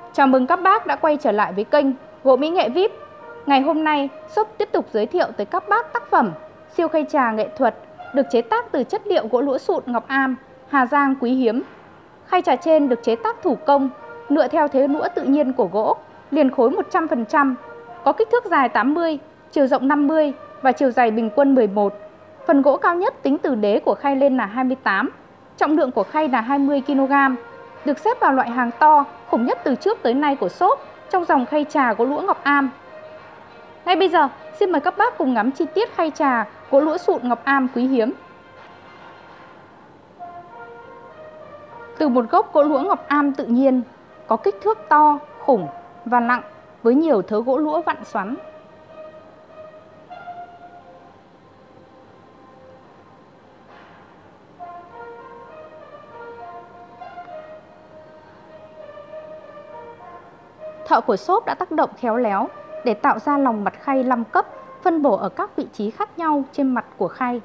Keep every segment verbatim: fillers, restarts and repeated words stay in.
Chào mừng các bác đã quay trở lại với kênh Gỗ Mỹ Nghệ vi ai pi. Ngày hôm nay, shop tiếp tục giới thiệu tới các bác tác phẩm siêu khay trà nghệ thuật được chế tác từ chất liệu gỗ lũa sụn Ngọc Am, Hà Giang quý hiếm. Khay trà trên được chế tác thủ công, nựa theo thế nũa tự nhiên của gỗ, liền khối một trăm phần trăm, có kích thước dài tám mươi, chiều rộng năm mươi và chiều dày bình quân mười một. Phần gỗ cao nhất tính từ đế của khay lên là hai mươi tám, trọng lượng của khay là hai mươi ki lô gam. Được xếp vào loại hàng to, khủng nhất từ trước tới nay của shop trong dòng khay trà gỗ lũa Ngọc Am. Ngay bây giờ, xin mời các bác cùng ngắm chi tiết khay trà gỗ lũa sụn Ngọc Am quý hiếm. Từ một gốc gỗ lũa Ngọc Am tự nhiên, có kích thước to, khủng và nặng với nhiều thớ gỗ lũa vặn xoắn. Thợ của shop đã tác động khéo léo để tạo ra lòng mặt khay năm cấp, phân bổ ở các vị trí khác nhau trên mặt của khay.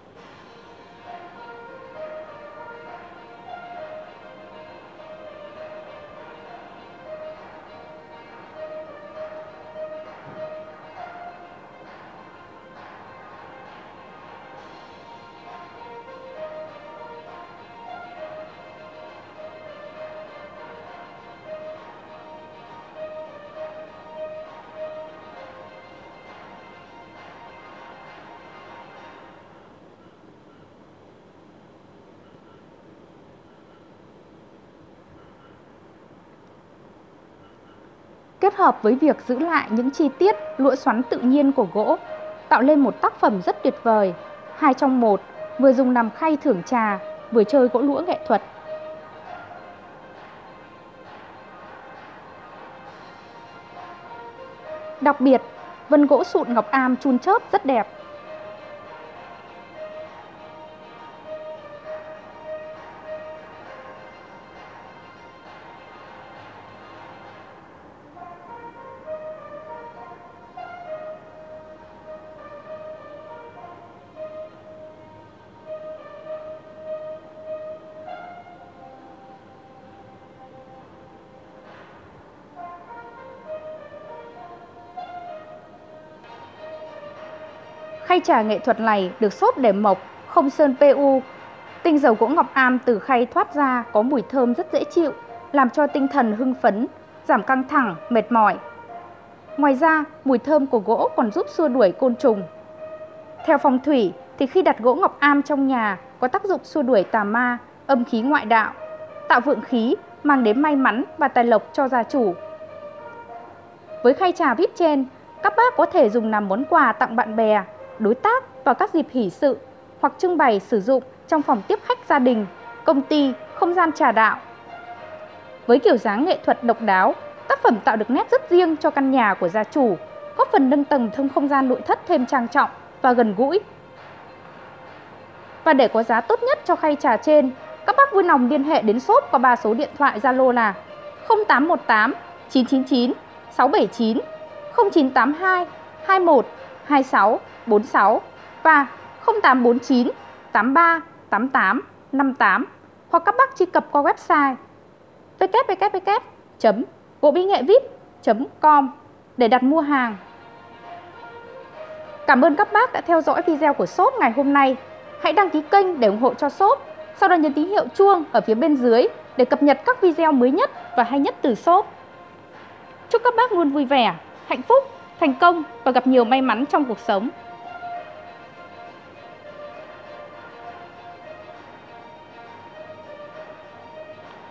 Kết hợp với việc giữ lại những chi tiết lũa xoắn tự nhiên của gỗ, tạo lên một tác phẩm rất tuyệt vời, hai trong một, vừa dùng làm khay thưởng trà, vừa chơi gỗ lũa nghệ thuật. Đặc biệt, vân gỗ sụn Ngọc Am chun chớp rất đẹp. Khay trà nghệ thuật này được shop để mộc, không sơn pê u. Tinh dầu gỗ Ngọc Am từ khay thoát ra có mùi thơm rất dễ chịu, làm cho tinh thần hưng phấn, giảm căng thẳng, mệt mỏi. Ngoài ra, mùi thơm của gỗ còn giúp xua đuổi côn trùng. Theo phong thủy thì khi đặt gỗ Ngọc Am trong nhà có tác dụng xua đuổi tà ma, âm khí ngoại đạo, tạo vượng khí, mang đến may mắn và tài lộc cho gia chủ. Với khay trà vi ai pi trên, các bác có thể dùng làm món quà tặng bạn bè, đối tác vào các dịp hỷ sự hoặc trưng bày sử dụng trong phòng tiếp khách gia đình, công ty, không gian trà đạo. Với kiểu dáng nghệ thuật độc đáo, tác phẩm tạo được nét rất riêng cho căn nhà của gia chủ, góp phần nâng tầng thông không gian nội thất thêm trang trọng và gần gũi. Và để có giá tốt nhất cho khay trà trên, các bác vui lòng liên hệ đến shop qua ba số điện thoại Zalo là không tám một tám chín chín chín sáu bảy chín, không chín tám hai hai một hai sáu bốn sáu và không tám bốn chín tám ba tám tám năm tám, hoặc các bác truy cập qua website w w w chấm gỗ mỹ nghệ vip chấm com để đặt mua hàng. Cảm ơn các bác đã theo dõi video của shop ngày hôm nay. Hãy đăng ký kênh để ủng hộ cho shop, sau đó nhấn tín hiệu chuông ở phía bên dưới để cập nhật các video mới nhất và hay nhất từ shop. Chúc các bác luôn vui vẻ, hạnh phúc, thành công và gặp nhiều may mắn trong cuộc sống.